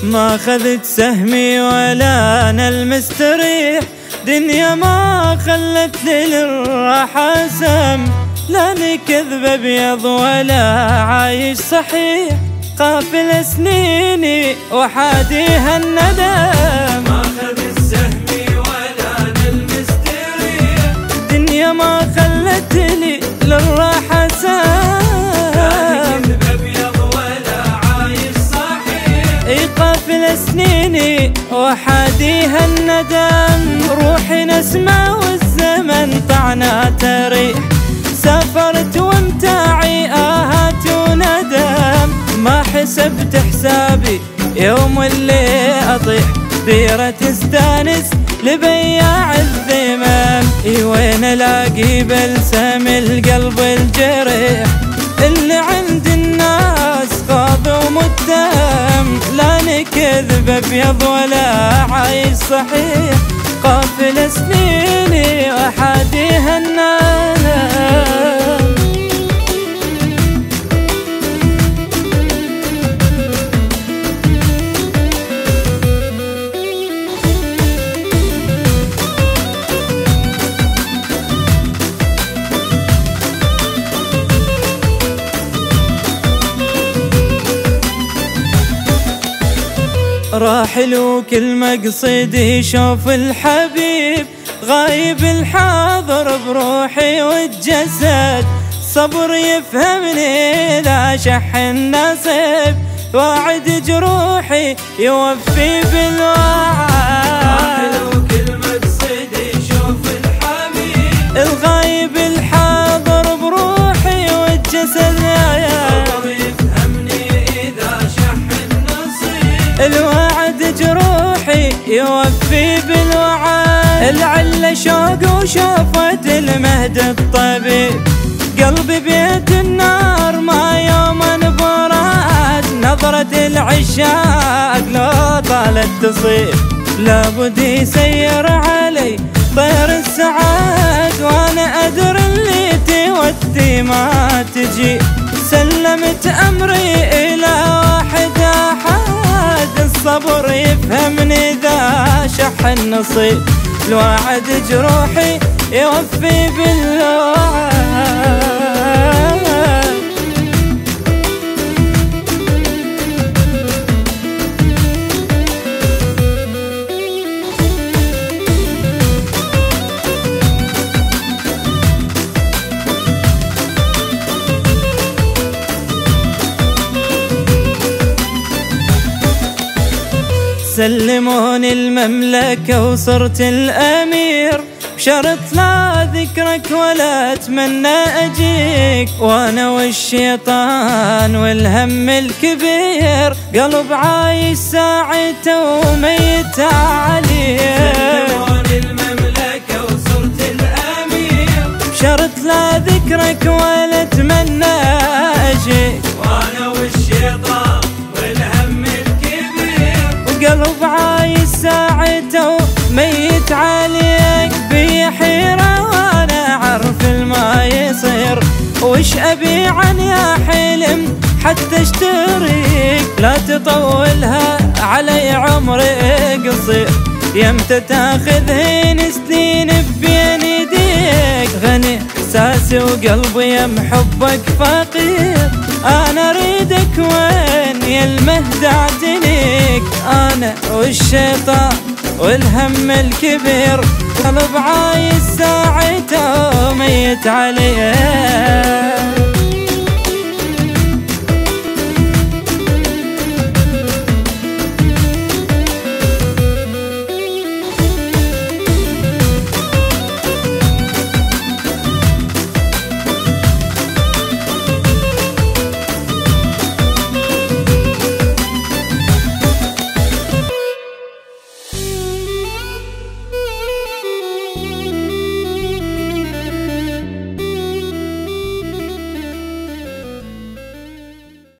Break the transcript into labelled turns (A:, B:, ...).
A: ما خذت سهمي ولا أنا المستريح، دنيا ما خلت لي للراحة سم، لاني كذب ابيض ولا عايش صحيح، قافل سنيني وحاديها الندم.
B: ما خذت سهمي ولا أنا المستريح،
A: دنيا ما خلت لي للراحة سم،
B: كذب ابيض ولا عايش صحيح،
A: قافل سنيني وحاديها الندم. روحي نسمة والزمن طعناته ريح، سافرت ومتاعي آهات وندم، ما حسبت حسابي يوم اللي أطيح، ديرة تستانس لبياع الذمم. وين الاقي بلسم القلب الجريح، اللي عند الناس غاض ومتهم، لاني كذب ابيض ولا عايش صحيح، قافل سنيني وحاديها الندم. راحل وكل مقصدي شوف الحبيب، غايب الحاضر بروحي والجسد، صبر يفهمني لا شح النصيب، واعد جروحي يوفي بالوعد.
B: راحل وكل مقصدي شوف الحبيب،
A: الغايب الحاضر بروحي والجسد،
B: صبر يفهمني إذا شح النصيب،
A: الوعد جروحي يوفي بالوعد. العلة شوق وشوفت المهد الطبيب، قلبي بيت النار ما يوم براد، نظرة العشاق لو طالت تصيب، لابد يسير علي طير السعاد، وانا ادري اللي تودي ما تجي، سلمت امري الى واحد احد، الصبر يفهمني ذا شح النصيب، الوعد جروحي يوفي بالوعد. سلموني المملكة وصرت الأمير، بشرط لا ذكرك ولا أتمنى أجيك، وأنا والشيطان والهم الكبير، قلب عايش ساعته وميت عليه.
B: سلموني المملكة وصرت الأمير،
A: بشرط لا ذكرك ولا أتمنى أجيك،
B: وأنا والشيطان والهم الكبير،
A: وقلب عايش ساعته ميت عليك، بي حيرة وانا اعرف الما يصير، وش ابيعن يا حلم حتى اشتريك، لا تطولها علي عمري قصير، يمتى تاخذهن سنين بين يديك، غني احساسي وقلبي يم حبك فقير، انا اريدك وين يا المهد اعتنيك، انا والشيطان والهم الكبير، قلب عايش ساعته ميت عليه.